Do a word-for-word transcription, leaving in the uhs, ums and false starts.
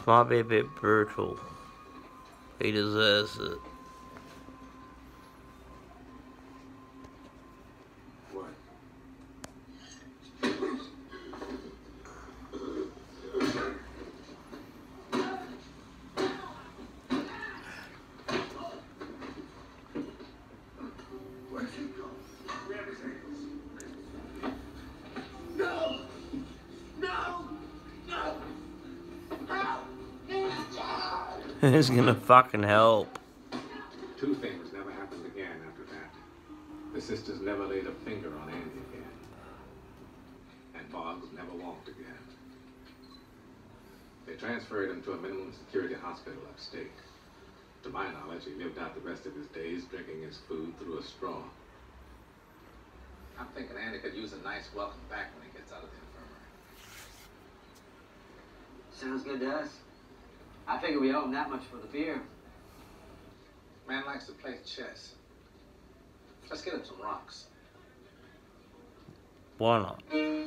might be a bit brutal. He deserves it. What? Where's he go? Grab his ankles. No! No! No! Who's gonna fucking help? Two things never happened again after that. The sisters never laid a finger on Andy again. And Boggs never walked again. They transferred him to a minimum security hospital upstate. To my knowledge, he lived out the rest of his days drinking his food through a straw. I'm thinking Andy could use a nice welcome back when he gets out of the infirmary. Sounds good to us. I figure we owe him that much for the beer. Man likes to play chess. Let's get him some rocks. Why not?